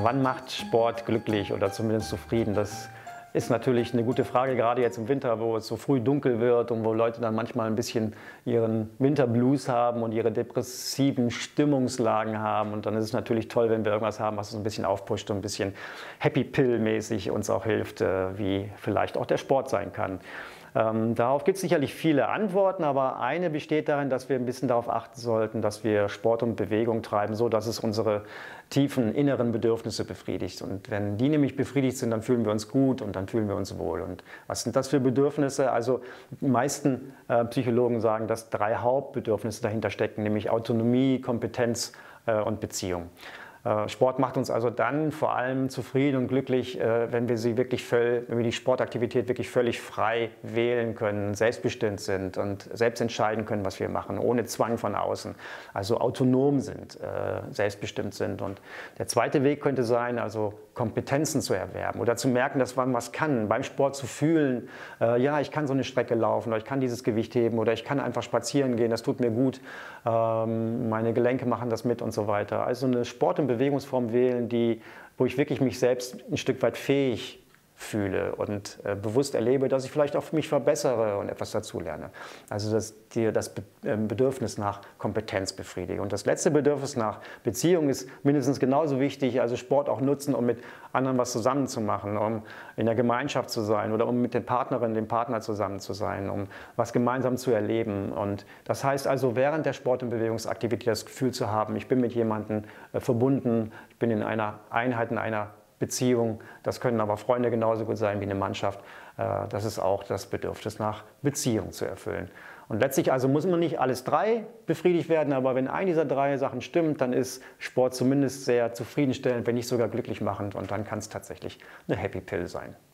Ja, wann macht Sport glücklich oder zumindest zufrieden? Das ist natürlich eine gute Frage, gerade jetzt im Winter, wo es so früh dunkel wird und wo Leute dann manchmal ein bisschen ihren Winterblues haben und ihre depressiven Stimmungslagen haben. Und dann ist es natürlich toll, wenn wir irgendwas haben, was uns ein bisschen aufpusht und ein bisschen Happy Pill-mäßig uns auch hilft, wie vielleicht auch der Sport sein kann. Darauf gibt es sicherlich viele Antworten, aber eine besteht darin, dass wir ein bisschen darauf achten sollten, dass wir Sport und Bewegung treiben, so dass es unsere tiefen inneren Bedürfnisse befriedigt. Und wenn die nämlich befriedigt sind, dann fühlen wir uns gut und dann fühlen wir uns wohl. Und was sind das für Bedürfnisse? Also die meisten Psychologen sagen, dass 3 Hauptbedürfnisse dahinter stecken, nämlich Autonomie, Kompetenz und Beziehung. Sport macht uns also dann vor allem zufrieden und glücklich, wenn wir wenn wir die Sportaktivität wirklich völlig frei wählen können, selbstbestimmt sind und selbst entscheiden können, was wir machen, ohne Zwang von außen. Also autonom sind, selbstbestimmt sind. Und der zweite Weg könnte sein, also Kompetenzen zu erwerben oder zu merken, dass man was kann, beim Sport zu fühlen, ja, ich kann so eine Strecke laufen oder ich kann dieses Gewicht heben oder ich kann einfach spazieren gehen, das tut mir gut, meine Gelenke machen das mit und so weiter. Also eine Sport- und Bewegungsform wählen, wo ich wirklich mich selbst ein Stück weit fähig fühle und bewusst erlebe, dass ich vielleicht auch mich verbessere und etwas dazulerne. Also das Bedürfnis nach Kompetenz befriedige. Und das letzte Bedürfnis nach Beziehung ist mindestens genauso wichtig, also Sport auch nutzen, um mit anderen was zusammen zu machen, um in der Gemeinschaft zu sein oder um mit den Partnerinnen, dem Partner zusammen zu sein, um was gemeinsam zu erleben. Und das heißt also, während der Sport- und Bewegungsaktivität das Gefühl zu haben, ich bin mit jemandem verbunden, ich bin in einer Einheit, in einer Beziehung, das können aber Freunde genauso gut sein wie eine Mannschaft. Das ist auch das Bedürfnis nach Beziehung zu erfüllen. Und letztlich also muss man nicht alles 3 befriedigt werden, aber wenn eine dieser 3 Sachen stimmt, dann ist Sport zumindest sehr zufriedenstellend, wenn nicht sogar glücklich machend und dann kann es tatsächlich eine Happy Pill sein.